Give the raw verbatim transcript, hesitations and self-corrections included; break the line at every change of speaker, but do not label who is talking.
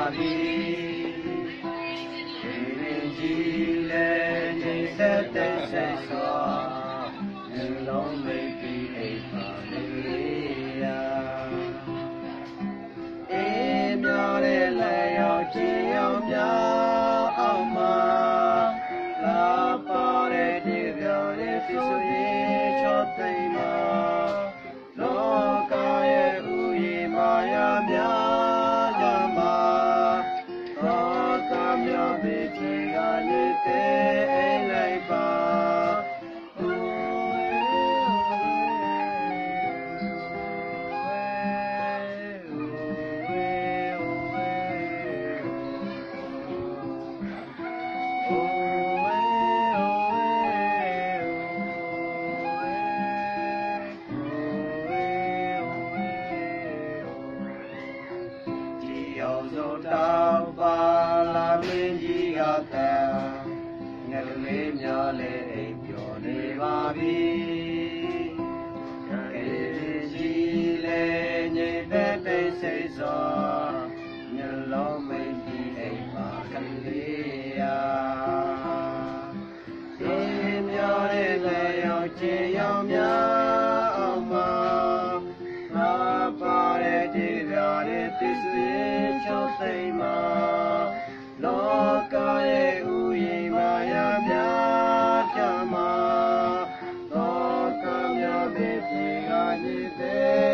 ပြီဒီလေနေသက်သက်ဆက်စွာလူလုံးမိတ်ပြီးအိမ်ပါလေရာအေးပြောတဲ့လေရောက်ချင်ရောက်များအောင်မှာလာပါတဲ့ဒီပြောတဲ့သူရဲ့ချောသိမ်းမှာလောကရဲ့ဥယျာဉ်မာယာများကြမှာသောကမြောပိတိကနေတဲ့လိုက်ပါတောင်းပါလာမင်းကြီးကတန်ငယ်လေးများလေးအိမ်ပြောနေပါပြီခေကြီးလေးညင်တဲ့တိတ်ဆိတ်စွာမျက်လုံးမိတ်ပြီးအိမ်ပါကလေးရာဒီများတဲ့လေရောက်ချင်ရောက်များအောင်မှာလာပါတဲ့ဒီပြားတဲ့သစ္စာချောသိမ်းမှာလောကရဲ့ဥယျာဉ်မာယာများကြမှာလောကများဖြစ်ဖြစ်ကနေတဲ့